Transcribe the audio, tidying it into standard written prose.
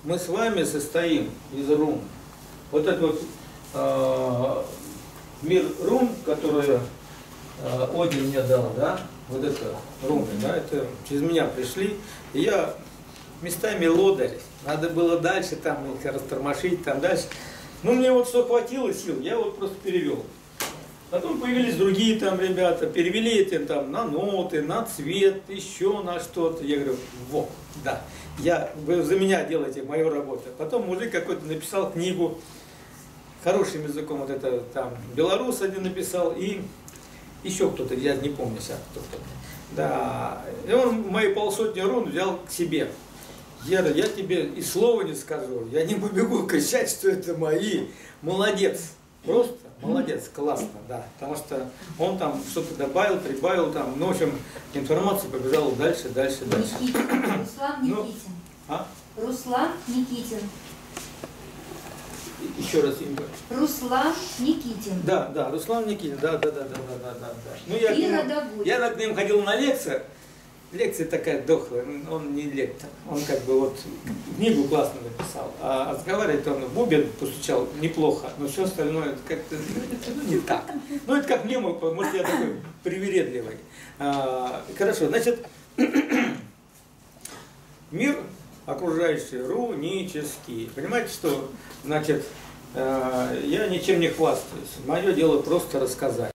мы с вами состоим из рун. Вот этот вот мир рун, который Один мне дал, да, вот это руны, да, это через меня пришли, и я местами лодырь, надо было дальше там их растормошить, там дальше. Ну, мне вот что хватило сил, я вот просто перевел. Потом появились другие там ребята, перевели это там на ноты, на цвет, еще на что-то. Я говорю, вот, да, вы за меня делаете мою работу. Потом мужик какой-то написал книгу, хорошим языком, вот это там белорус один написал, и еще кто-то, я не помню сейчас кто-то. Да, и он мои полсотни рун взял к себе. Я тебе и слова не скажу, я не побегу кричать, что это мои. Молодец, просто молодец, классно, да. Потому что он там что-то добавил, прибавил там, ну, в общем, информация побежала дальше. Никитин, Руслан Никитин. Руслан Никитин. Еще раз имя. Руслан Никитин. Да, Руслан Никитин, да. Ну, я к ним ходил на лекции. Лекция такая дохлая, он не лектор, он как бы вот книгу классно написал, а разговаривает он, бубен постучал неплохо, но все остальное как-то не так. Ну это как мне, может я такой привередливый. Хорошо, значит, мир окружающий рунический. Понимаете, что, значит, я ничем не хвастаюсь, мое дело просто рассказать.